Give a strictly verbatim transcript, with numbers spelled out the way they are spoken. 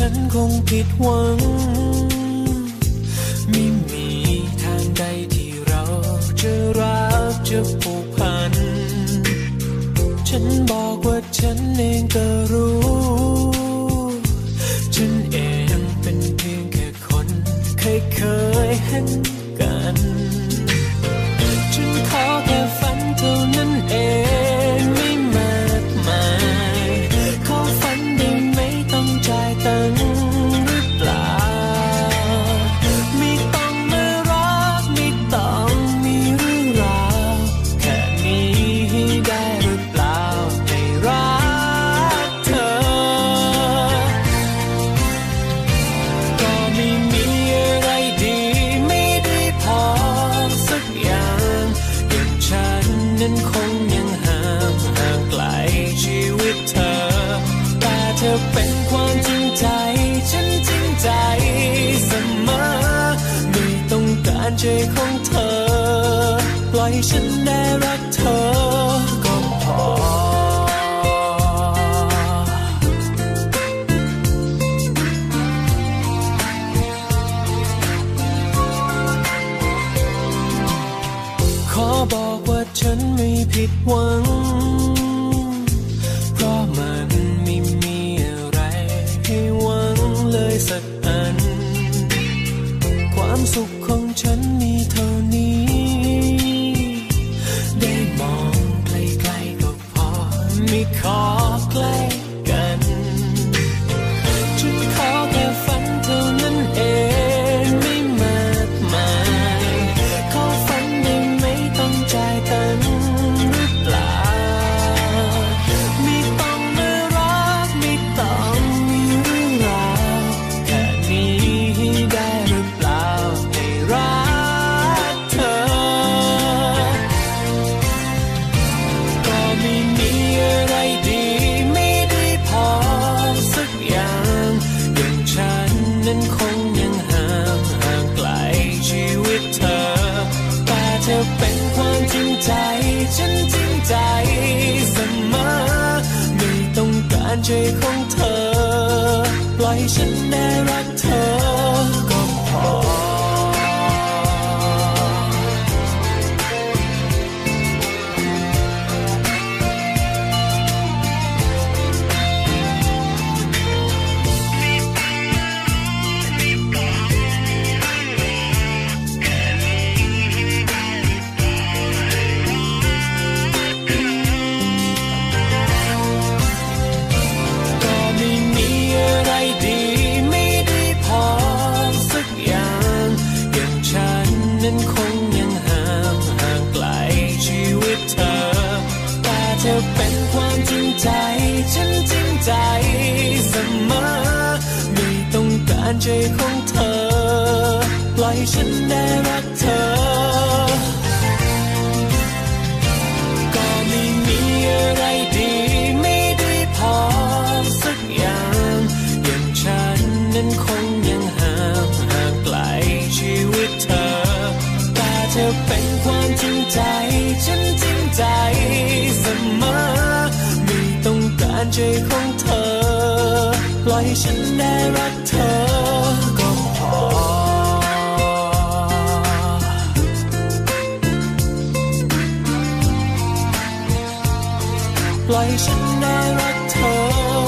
นคงผิดหวังไม่มีทางใดที่เราจะรักจะผูกพันฉันบอกว่าฉันเองก็รู้ฉันเองเป็นเพียงแค่คนเคยเคยเห็นกันฉันขอแค่ฝันเท่านั้นเองไม่มากมายขอฝันได้ไม่ต้องจ่ายตังค์หรือเปล่าไม่ต้องมารักไม่ต้องมีเรื่องราวแค่นี้ได้หรือเปล่าให้รักเธอก็ไม่มีอะไรดีไม่ได้พอสักอย่างอย่างฉันนั้นคงยังห่างห่างไกลชีวิตเธอแต่เธอเป็นความจริงใจฉันจริงใจเสมอไม่ต้องการใจของเธอปล่อยฉันได้รักเธอก็พอขอบอกว่าฉันไม่ผิดหวังเพราะมันไม่มีอะไรให้หวังเลยสักอันความสุขของฉันมีเท่านี้ได้มองไกลๆก็พอไม่ขอใกล้กันฉันขอแค่ฝันเท่านั้นเองไม่มากมายขอฝันได้ไม่ต้องจ่ายตังค์หรือเปล่าไม่ต้องมารักไม่ต้องมีเรื่องราวแค่นี้ได้หรือเปล่าให้รักเธอก็ไม่มีอะไรดีไม่ได้พอสักอย่างอย่างฉันนั้นคงยังห่างห่างไกลชีวิตเธอแต่เธอเป็นความจริงใจฉันจริงใจเสมอไม่ต้องการใจของเธอปล่อยฉันได้รักเธอก็พอก็ไม่มีอะไรดีไม่ได้พอสักอย่างอย่างฉันนั้นคงยังห่างห่างไกลชีวิตเธอแต่เธอเป็นความจริงใจฉันจริงใจเสมอไม่ต้องการใจของเธอปล่อยฉันได้รักเธอก็ไม่มีอะไรดีไม่ได้พอสักอย่างอย่างฉันนั้นคงยังห่างห่างไกลชีวิตเธอแต่เธอเป็นความจริงใจฉันจริงใจเสมอไม่ต้องการใจของเธอปล่อยฉันได้รักเธอก็พอปล่อยฉันได้รักเธอ